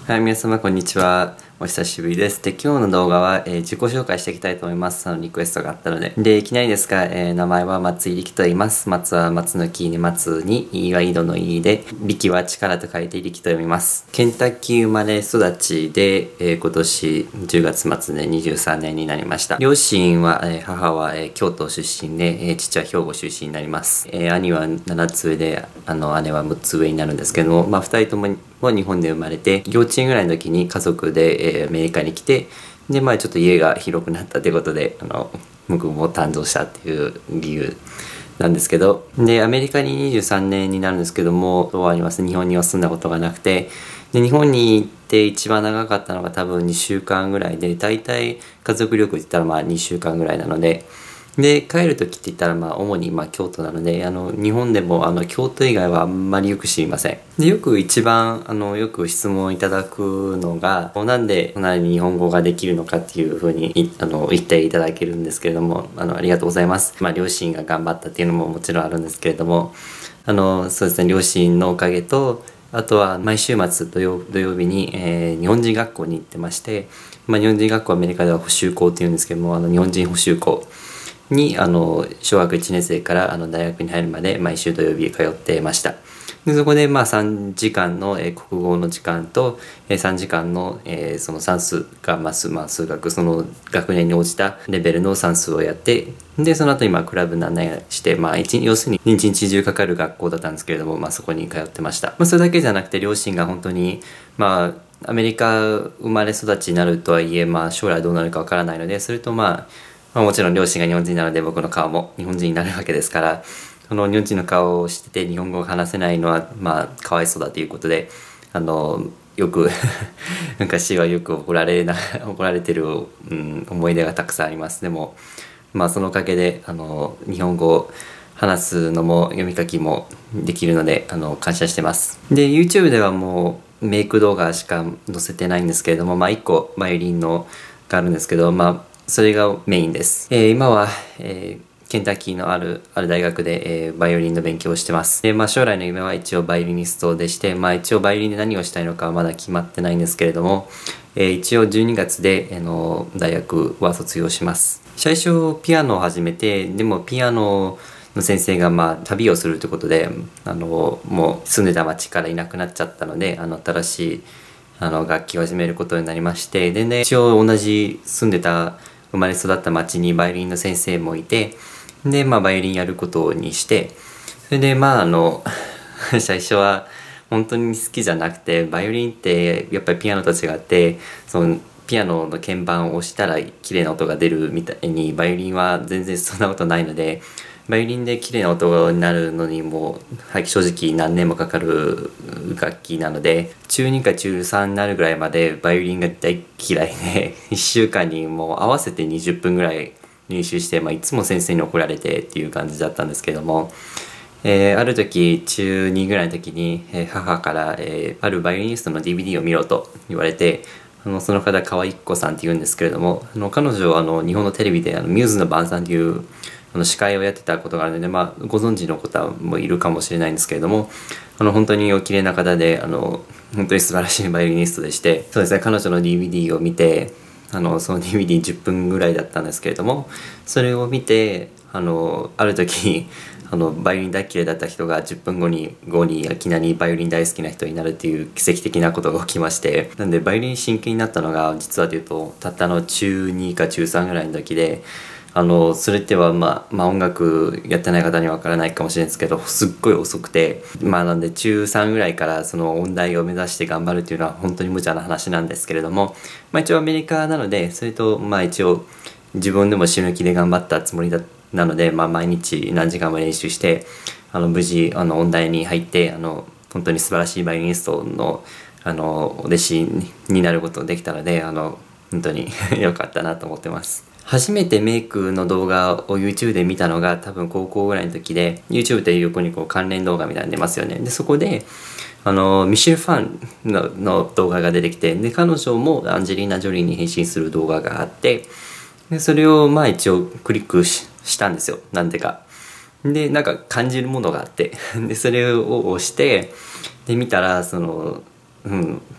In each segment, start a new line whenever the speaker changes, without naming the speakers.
はい、皆様こんにちは。お久しぶりです。で、今日の動画は、自己紹介していきたいと思います。リクエストがあったので。で、いきなりですが、名前は松井力と言います。松は松の木に松に、井は井戸の井で、力は力と書いて力と読みます。ケンタッキー生まれ育ちで、今年10月末で23年になりました。両親は、母は、京都出身で、父は兵庫出身になります。兄は7つ上で、姉は6つ上になるんですけども、2人とも日本で生まれて、幼稚園ぐらいの時に家族で、アメリカに来て、でちょっと家が広くなったということで僕も誕生したっていう理由なんですけど、でアメリカに23年になるんですけども、とはあります。日本には住んだことがなくて、で日本に行って一番長かったのが多分2週間ぐらいで、大体家族旅行って言ったら2週間ぐらいなので、で帰る時って言ったら主に京都なので、日本でも京都以外はあんまりよく知りません。でよく一番よく質問いただくのが、なんでこんなに日本語ができるのかっていうふうに言っていただけるんですけれども、ありがとうございます。両親が頑張ったっていうのももちろんあるんですけれども、そうですね、両親のおかげと、あとは毎週末土曜日に、日本人学校に行ってまして、日本人学校はアメリカでは補習校っていうんですけども、日本人補習校に小学1年生から大学に入るまで毎週土曜日通ってました。でそこで3時間の国語の時間と3時間のその算数が数学、その学年に応じたレベルの算数をやって、でその後にクラブに案内して、要するに一日中かかる学校だったんですけれども、そこに通ってました。それだけじゃなくて、両親が本当にアメリカ生まれ育ちになるとはいえ、将来どうなるかわからないので、それともちろん両親が日本人なので、僕の顔も日本人になるわけですから、日本人の顔をしてて日本語が話せないのはかわいそうだということで、よく昔はよく怒られてる、思い出がたくさんあります。でもそのおかげで日本語を話すのも読み書きもできるので感謝してます。で YouTube ではもうメイク動画しか載せてないんですけれども、1個バイオリンのがあるんですけど、それがメインです。今は、ケンタッキーのある大学で、バイオリンの勉強をしてます。で、将来の夢は一応バイオリニストでして、一応バイオリンで何をしたいのかはまだ決まってないんですけれども、一応12月で、大学は卒業します。最初ピアノを始めて、でもピアノの先生が旅をするということで、もう住んでた町からいなくなっちゃったので、新しい楽器を始めることになりまして、でね、一応同じ生まれ育った町にバイオリンの先生もいて、でバイオリンやることにして、それで最初は本当に好きじゃなくて、バイオリンってやっぱりピアノと違って、そのピアノの鍵盤を押したら綺麗な音が出るみたいに、バイオリンは全然そんなことないので、バイオリンで綺麗な音になるのにも正直何年もかかる楽器なので、中2か中3になるぐらいまでバイオリンが大嫌いで1週間にもう合わせて20分ぐらい練習して、いつも先生に怒られてっていう感じだったんですけども、ある時中2ぐらいの時に、母から、あるバイオリニストの DVD を見ろと言われて、その方川一子さんっていうんですけれども、彼女は日本のテレビでミューズの晩餐っていう司会をやってたことがあるので、ご存知の方もいるかもしれないんですけれども、本当にお綺麗な方で本当に素晴らしいバイオリニストでして、そうですね、彼女の DVD を見て、その DVD10 分ぐらいだったんですけれども、それを見てある時バイオリン大嫌いだった人が10分後にいきなりバイオリン大好きな人になるっていう奇跡的なことが起きまして、なんでバイオリン真剣になったのが実はというとたった中2か中3ぐらいの時で、それっては音楽やってない方にはわからないかもしれないですけど、すっごい遅くて、なんで中3ぐらいからその音大を目指して頑張るっていうのは本当に無茶な話なんですけれども、一応アメリカなので、それと一応自分でも死ぬ気で頑張ったつもりなので、毎日何時間も練習して無事音大に入って、本当に素晴らしいバイオリニストのお弟子になることができたので、本当に良かったなと思ってます。初めてメイクの動画を YouTube で見たのが多分高校ぐらいの時で、 YouTube って横に関連動画みたいなの出ますよね。でそこでミシェル・ファンの動画が出てきて、で彼女もアンジェリーナ・ジョリーに変身する動画があって、でそれを一応クリックしたんですよ、なんでか。で感じるものがあってでそれを押して、で見たら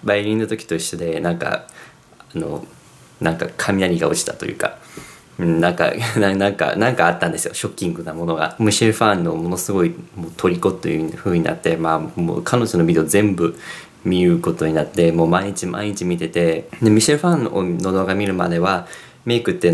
バイオリンの時と一緒でなんか雷が落ちたというか、なんかあったんですよ、ショッキングなものが。ミシェル・ファンのものすごいもう虜という風になって、もう彼女のビデオ全部見ることになって、もう毎日見てて、でミシェル・ファンの動画見るまではメイクって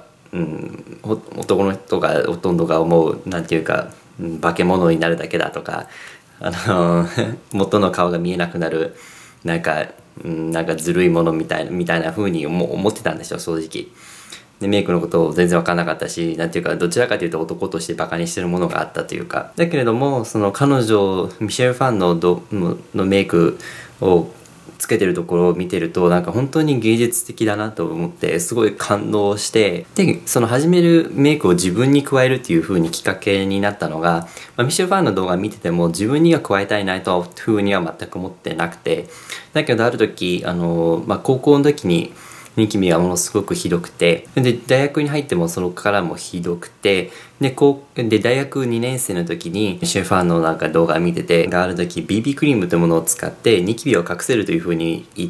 男の人がほとんどが思うなんていうか、化け物になるだけだとか、元の顔が見えなくなるなんかずるいものみたいな風に思ってたんですよ、正直。でメイクのことを全然分からなかったし、なんていうかどちらかというと男としてバカにしてるものがあったというか。だけれどもその彼女ミシェル・ファンのメイクをつけてるところを見てると、なんか本当に芸術的だなと思ってすごい感動して、でその始めるメイクを自分に加えるっていう風にきっかけになったのが、ミシェル・ファンの動画見てても自分には加えたいなという風には全く思ってなくて、だけどある時高校の時にニキビがものすごくひどくて、で大学に入ってもそのからもひどくて、で大学2年生の時にミシェル・ファンの動画見てて、ある時 BB クリームというものを使ってニキビを隠せるというふうに言って、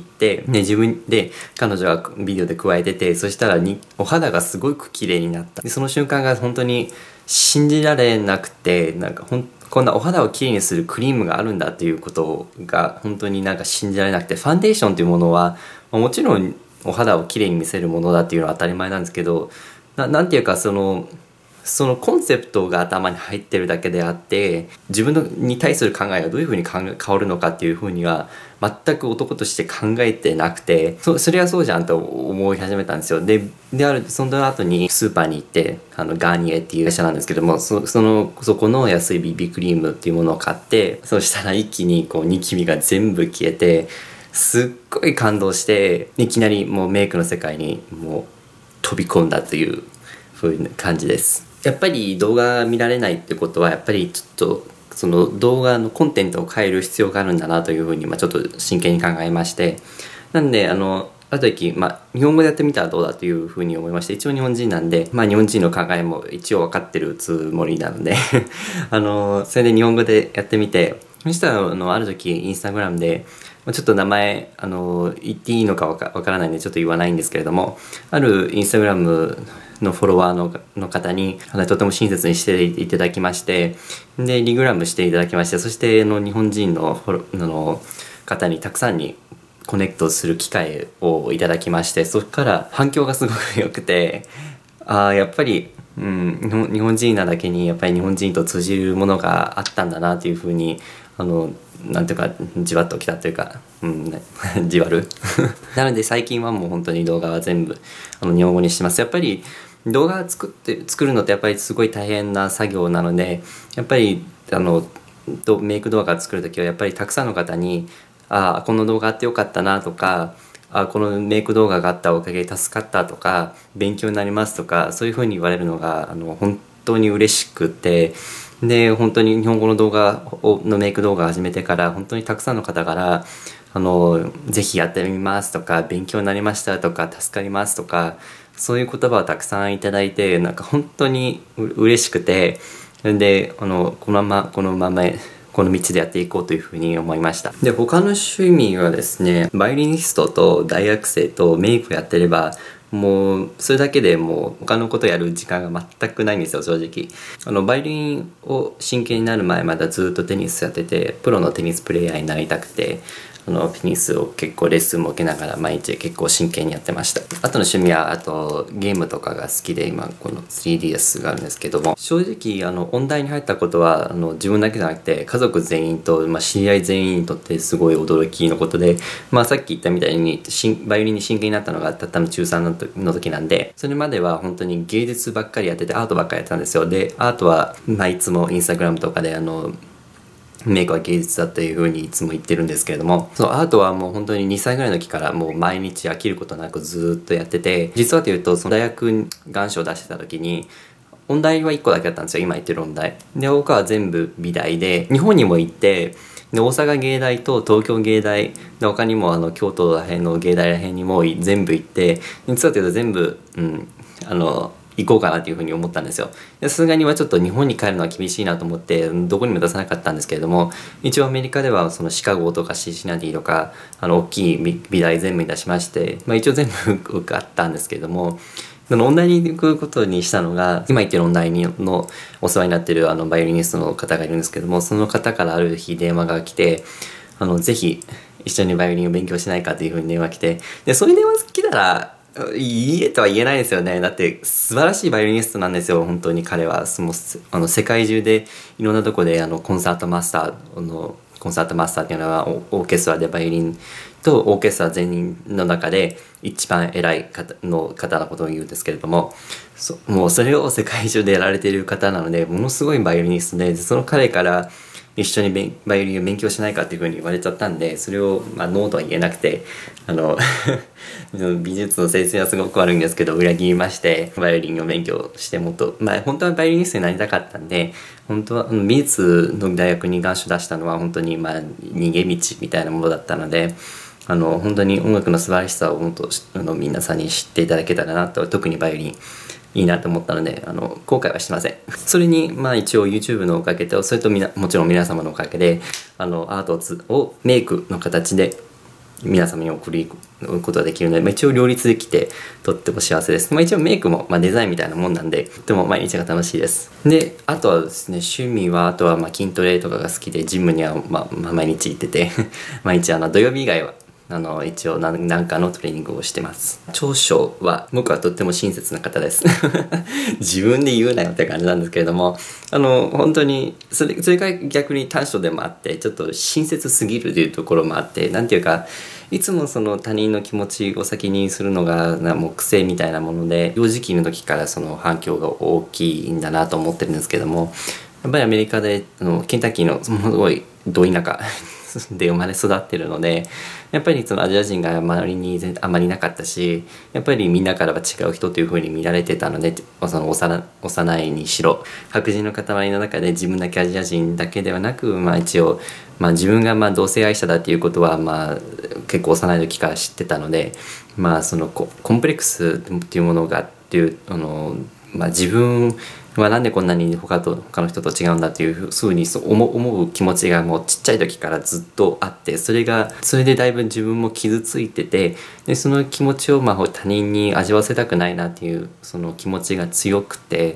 自分で彼女がビデオで加えてて、そしたらお肌がすごく綺麗になった。でその瞬間が本当に信じられなくて、こんなお肌をきれいにするクリームがあるんだっていうことが本当に信じられなくて、ファンデーションというものはもちろんお肌をきれいに見せるものだっていうのは当たり前なんですけど、なんていうかそのコンセプトが頭に入ってるだけであって、自分に対する考えがどういうふうに変わるのかっていうふうには全く男として考えてなくて、それはそうじゃんと思い始めたんですよ。でその後にスーパーに行って、ガーニエっていう会社なんですけども、そこの安い BB クリームっていうものを買って、そしたら一気にニキビが全部消えて、すっごい感動して、いきなりもうメイクの世界にもう飛び込んだという風な感じです。やっぱり動画見られないってことは、やっぱりちょっとその動画のコンテンツを変える必要があるんだなというふうにちょっと真剣に考えまして、なんである時、日本語でやってみたらどうだというふうに思いまして、一応日本人なんで、日本人の考えも一応分かってるつもりなのでそれで日本語でやってみて、そしたらある時インスタグラムでちょっと名前言っていいのかわからないんでちょっと言わないんですけれども、あるインスタグラムのフォロワーの方にとても親切にしていただきまして、でリグラムしていただきまして、そして日本人の方にたくさんにコネクトする機会をいただきまして、そこから反響がすごく良くて、やっぱり日本人なだけにやっぱり日本人と通じるものがあったんだなというふうになんていうかじわっときたというか、じわるなので最近はもう本当に動画は全部日本語にしてます。やっぱり動画作るのってやっぱりすごい大変な作業なので、やっぱりメイク動画を作る時はやっぱりたくさんの方にこの動画あってよかったなとか、このメイク動画があったおかげで助かったとか、勉強になりますとか、そういうふうに言われるのが本当に嬉しくて、で本当に日本語の動画のメイク動画を始めてから本当にたくさんの方からぜひやってみますとか、勉強になりましたとか、助かりますとか、そういう言葉をたくさんいただいて、本当に嬉しくて、でこのままこの道でやっていこうというふうに思いました。で他の趣味はですね、バイオリニストと大学生とメイクやってればもうそれだけでもう他のことやる時間が全くないんですよ、正直。バイオリンを真剣になる前までずっとテニスやってて、プロのテニスプレーヤーになりたくて、テニスを結構レッスンも受けながら毎日結構真剣にやってました。あとの趣味はゲームとかが好きで、今この 3DS があるんですけども、正直音大に入ったことは自分だけじゃなくて家族全員と、知り合い全員にとってすごい驚きのことで、さっき言ったみたいにバイオリンに真剣になったのがたったの中3の時なんで、それまでは本当に芸術ばっかりやってて、アートばっかりやってたんですよ。でアートはいつもインスタグラムとかでメイクは芸術だというふうにいつも言ってるんですけれども、そのアートはもう本当に2歳ぐらいの時からもう毎日飽きることなくずっとやってて、実はというとその大学願書を出してた時に音大は1個だけだったんですよ、今言ってる音大で。他は全部美大で、日本にも行って、で大阪芸大と東京芸大で、他にも京都ら辺の芸大ら辺にも全部行って、実はというと全部行こうかなというふうに思ったんですよ。さすがにはちょっと日本に帰るのは厳しいなと思ってどこにも出さなかったんですけれども、一応アメリカではそのシカゴとかシシナティとか大きい美大全部に出しまして、一応全部受かったんですけれども、その音大に行くことにしたのが、今言ってる音大のお世話になってるバイオリニストの方がいるんですけども、その方からある日電話が来て、ぜひ一緒にバイオリンを勉強しないかというふうに電話来て、でそういう電話来たらいいえとは言えないですよね。だって素晴らしいバイオリニストなんですよ。本当に彼は世界中でいろんなとこでコンサートマスターっていうのはオーケストラでバイオリンとオーケストラ全員の中で一番偉い方のことを言うんですけれども、もうそれを世界中でやられている方なので、ものすごいバイオリニストで、その彼から一緒にバイオリンを勉強しないかっていうふうに言われちゃったんで、それをノーとは言えなくて、美術の先生はすごく悪いんですけど裏切りまして、バイオリンを勉強してもっと本当はバイオリニストになりたかったんで、本当は美術の大学に願書出したのは本当に逃げ道みたいなものだったので、本当に音楽の素晴らしさをもっと皆さんに知っていただけたらなと、特にバイオリンいいなと思ったので後悔はしてません。それに一応 YouTube のおかげと、それともちろん皆様のおかげでアートをメイクの形で皆様に送ることができるので、一応両立できてとっても幸せです。一応メイクもデザインみたいなもんなんで、とっても毎日が楽しいです。であとはですね、趣味はあとは筋トレとかが好きで、ジムには毎日行ってて毎日土曜日以外は一応何かのトレーニングをしてます。長所は僕はとっても親切な方です自分で言うなよって感じなんですけれども、本当にそれが逆に短所でもあって、ちょっと親切すぎるというところもあって、なんていうかいつもその他人の気持ちを先にするのがもう癖みたいなもので、幼児期の時からその反響が大きいんだなと思ってるんですけども、やっぱりアメリカでケンタッキーのすごいど田舎で生まれ育ってるので、やっぱりそのアジア人が周りにあまりいなかったし、やっぱりみんなからは違う人というふうに見られてたので、その幼いにしろ白人の塊の中で自分だけアジア人だけではなく、一応自分が同性愛者だっていうことは結構幼い時から知ってたので、そのコンプレックスっていうものがっていう自分はなんでこんなに他の人と違うんだっていうふうに思う気持ちがもうちっちゃい時からずっとあって、それでだいぶ自分も傷ついてて、でその気持ちを他人に味わわせたくないなっていうその気持ちが強くて、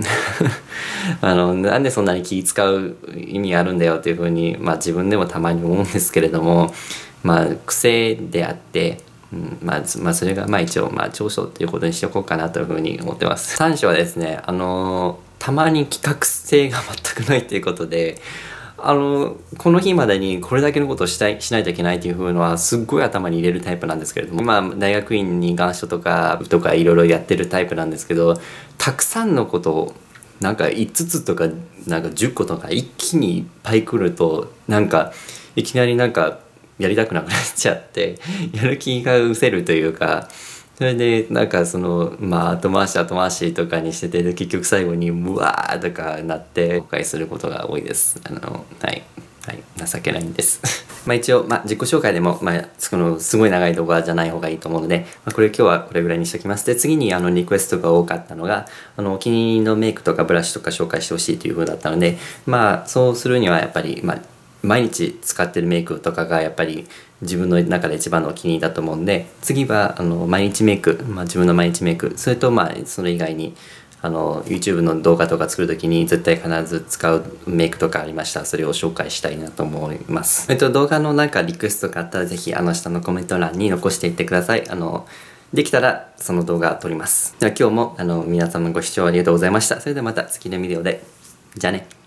なんでそんなに気使う意味あるんだよっていうふうに自分でもたまに思うんですけれども、癖であって。それが一応長所っていうことにしておこうかなというふうに思ってます。短所はですね、たまに企画性が全くないっていうことで、この日までにこれだけのことをしないといけないっていうのはすっごい頭に入れるタイプなんですけれども、大学院に願書とかいろいろやってるタイプなんですけど、たくさんのことを5つとか10個とか一気にいっぱい来るといきなりやりたくなくなっちゃってやる気が失せるというか、それで後回しとかにしてて、結局最後にうわーとかなって後悔することが多いです。情けないんです一応自己紹介でもすごい長い動画じゃない方がいいと思うので、今日はこれぐらいにしておきます。で次にリクエストが多かったのがお気に入りのメイクとかブラシとか紹介してほしいという風だったので、そうするにはやっぱり毎日使ってるメイクとかがやっぱり自分の中で一番のお気に入りだと思うんで、次は毎日メイク、自分の毎日メイク、それとそれ以外にYouTube の動画とか作る時に絶対必ず使うメイクとかありましたら、それを紹介したいなと思います。動画のリクエストがあったらぜひ下のコメント欄に残していってください。できたらその動画撮ります。では今日も皆様ご視聴ありがとうございました。それではまた次のビデオで。じゃあね。